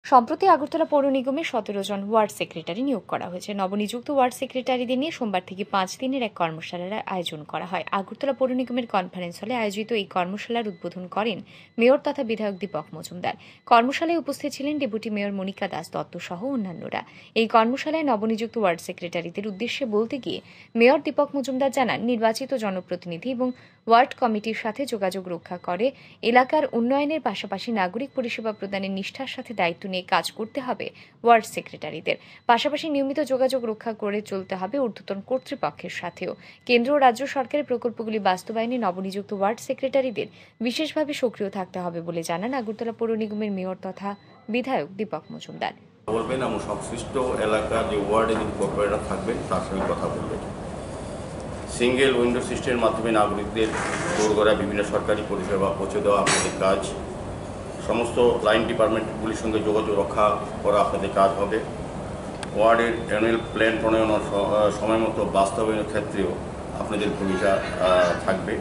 সম্প্রতি আগরতলা পৌর নিগমে 17 জন ওয়ার্ড সেক্রেটারি নিয়োগ করা হয়েছে। নবনিযুক্ত ওয়ার্ড সেক্রেটারিদের নিয়ে সোমবার থেকে 5 দিনের এক কর্মশালার আয়োজন করা হয়। আগরতলা পৌর নিগমের কনফারেন্স হলে আয়োজিত এই কর্মশালার উদ্বোধন করেন মেয়র তথা বিধায়ক দীপক মজুমদার। কর্মশালায় উপস্থিত ছিলেন ডেপুটি মেয়র মনিকা দাস দত্ত সহ অন্যান্যরা। এই কর্মশালায় নবনিযুক্ত ওয়ার্ড সেক্রেটারিদের উদ্দেশ্যে বলতে গিয়ে মেয়র দীপক মজুমদার জানান, নির্বাচিত জনপ্রতিনিধি এবং ওয়ার্ড কমিটির সাথে যোগাযোগ রক্ষা করে এলাকার উন্নয়নের পাশাপাশি নাগরিক পরিষেবা প্রদানের নিষ্ঠার সাথে দায়িত্ব নিয়ে কাজ করতে হবে ওয়ার্ড সেক্রেটারিদের। পাশাপাশি নিয়মিত যোগাযোগ রক্ষা করে চলতে হবে ঊর্ধ্বতন কর্তৃপক্ষের সাথেও। কেন্দ্র ও রাজ্য সরকারের প্রকল্পগুলি বাস্তবায়নে নবনিযুক্ত ওয়ার্ড সেক্রেটারিদের বিশেষভাবে সক্রিয় থাকতে হবে বলে জানান আগরতলা পৌর নিগমের মেয়র তথা বিধায়ক দীপক মজুমদার। বলবেন এবং সংশ্লিষ্ট এলাকার যে ওয়ার্ডে যে কর্পোরেটর থাকবেন তার সঙ্গে কথা বলবেন। সিঙ্গেল উইন্ডো সিস্টেমের মাধ্যমে নাগরিকদের দোরগোড়ায় বিভিন্ন সরকারি পরিষেবা পৌঁছে দেওয়া আপনাদের কাজ। সমস্ত লাইন ডিপার্টমেন্টগুলির সঙ্গে যোগাযোগ রক্ষা করা আপনাদের কাজ হবে। ওয়ার্ডের অ্যানুয়াল প্ল্যান প্রণয়ন সময় মতো বাস্তবায়নের ক্ষেত্রেও আপনাদের ভূমিকা থাকবে।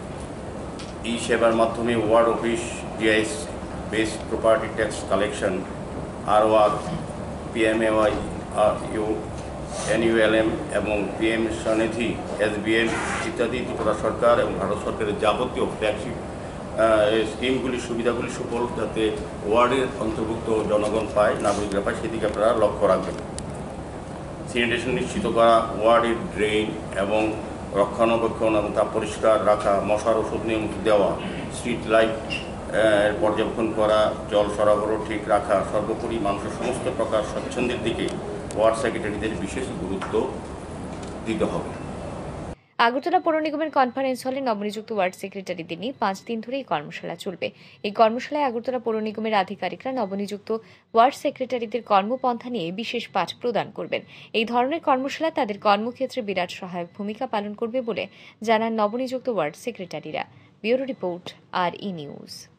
এই সেবার মাধ্যমে ward office, DIS base property tax collection, আরওয়ার, পিএমএওয়াই, এনইউএলএম এবং পিএম স্বনিধি, এসবিএম ইত্যাদি ত্রিপুরা সরকার এবং ভারত সরকারের যাবতীয় ফ্ল্যাগশিপ স্কিমগুলির সুবিধাগুলি সুফল যাতে ওয়ার্ডের অন্তর্ভুক্ত জনগণ পায়, নাগরিকরা পায়, সেদিকে আপনারা লক্ষ্য রাখবেন। স্যানিটেশন নিশ্চিত করা, ওয়ার্ডের ড্রেন এবং রক্ষণাবেক্ষণ এবং তা পরিষ্কার রাখা, মশার ওষুধ নিয়মিত দেওয়া, স্ট্রিট লাইট পর্যবেক্ষণ করা, জল সরবরাহ ঠিক রাখা, সর্বোপরি মানুষের সমস্ত প্রকার স্বচ্ছন্দের দিকে ওয়ার্ড সেক্রেটারিদের বিশেষ গুরুত্ব দিতে হবে। আগরতলা পৌর নিগমের কনফারেন্স হলে নবনিযুক্ত ওয়ার্ড সেক্রেটারিদের নিয়ে 5 দিন ধরে এই কর্মশালা চলবে। এই কর্মশালায় আগরতলা পৌর নিগমের আধিকারিকরা নবনিযুক্ত ওয়ার্ড সেক্রেটারিদের কর্মপন্থা নিয়ে বিশেষ পাঠ প্রদান করবেন। এই ধরনের কর্মশালা তাদের কর্মক্ষেত্রে বিরাট সহায়ক ভূমিকা পালন করবে বলে জানান নবনিযুক্ত ওয়ার্ড সেক্রেটারিরা। Bureau report, RE news.